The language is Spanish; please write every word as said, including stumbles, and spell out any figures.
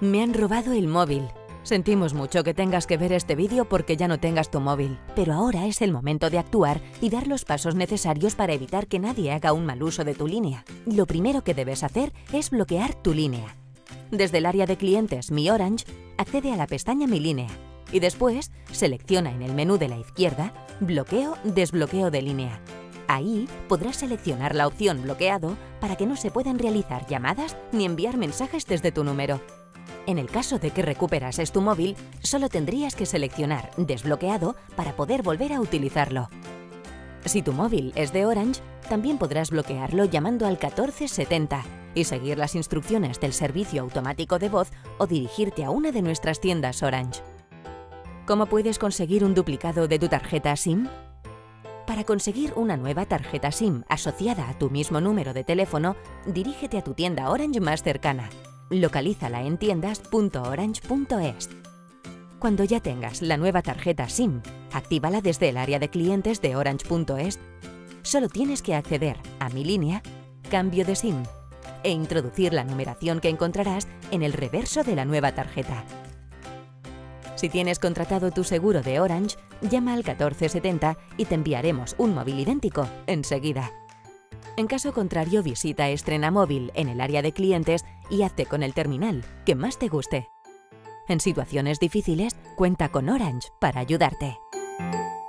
Me han robado el móvil. Sentimos mucho que tengas que ver este vídeo porque ya no tengas tu móvil, pero ahora es el momento de actuar y dar los pasos necesarios para evitar que nadie haga un mal uso de tu línea. Lo primero que debes hacer es bloquear tu línea. Desde el área de clientes Mi Orange, accede a la pestaña Mi línea y después selecciona en el menú de la izquierda Bloqueo, desbloqueo de línea. Ahí podrás seleccionar la opción Bloqueado para que no se puedan realizar llamadas ni enviar mensajes desde tu número. En el caso de que recuperases tu móvil, solo tendrías que seleccionar Desbloqueado para poder volver a utilizarlo. Si tu móvil es de Orange, también podrás bloquearlo llamando al catorce setenta y seguir las instrucciones del servicio automático de voz o dirigirte a una de nuestras tiendas Orange. ¿Cómo puedes conseguir un duplicado de tu tarjeta SIM? Para conseguir una nueva tarjeta SIM asociada a tu mismo número de teléfono, dirígete a tu tienda Orange más cercana. Localízala en tiendas punto orange punto es. Cuando ya tengas la nueva tarjeta SIM, actívala desde el área de clientes de orange punto es. Solo tienes que acceder a Mi línea, Cambio de SIM e introducir la numeración que encontrarás en el reverso de la nueva tarjeta. Si tienes contratado tu seguro de Orange, llama al catorce setenta y te enviaremos un móvil idéntico enseguida. En caso contrario, visita Estrena móvil en el área de clientes y hazte con el terminal que más te guste. En situaciones difíciles, cuenta con Orange para ayudarte.